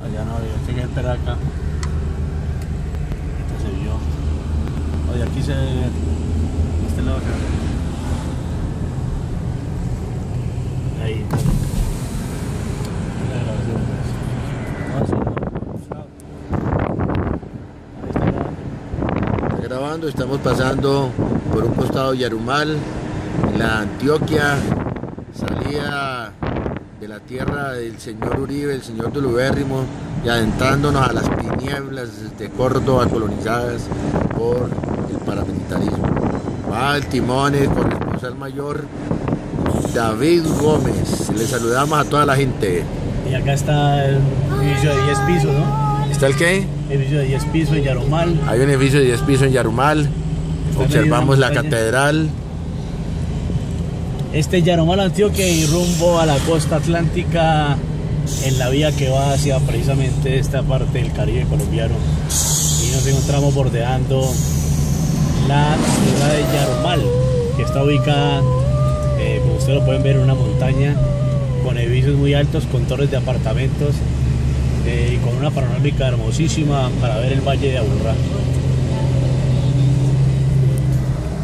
Allá no, yo tengo que esperar acá. Esto se vio. Oye, aquí se ve. Este lado acá. Ahí. La grabación, pues. No, ahí está grabando. Está grabando, estamos pasando por un costado de Yarumal, en la Antioquia, salida de la tierra del señor Uribe, el señor Tulubérrimo, y adentrándonos a las tinieblas de Córdoba colonizadas por el paramilitarismo. Va el timón, el corresponsal mayor David Gómez. Le saludamos a toda la gente. Y acá está el edificio de 10 pisos, ¿no? ¿Está el qué? Edificio de 10 pisos en Yarumal. Hay un edificio de 10 pisos en Yarumal. Observamos la catedral. Este es Yarumal, Antioquia, y rumbo a la costa atlántica en la vía que va hacia precisamente esta parte del Caribe colombiano. Y nos encontramos bordeando la ciudad de Yarumal, que está ubicada, como ustedes lo pueden ver, en una montaña con edificios muy altos, con torres de apartamentos y con una panorámica hermosísima para ver el valle de Aburrá.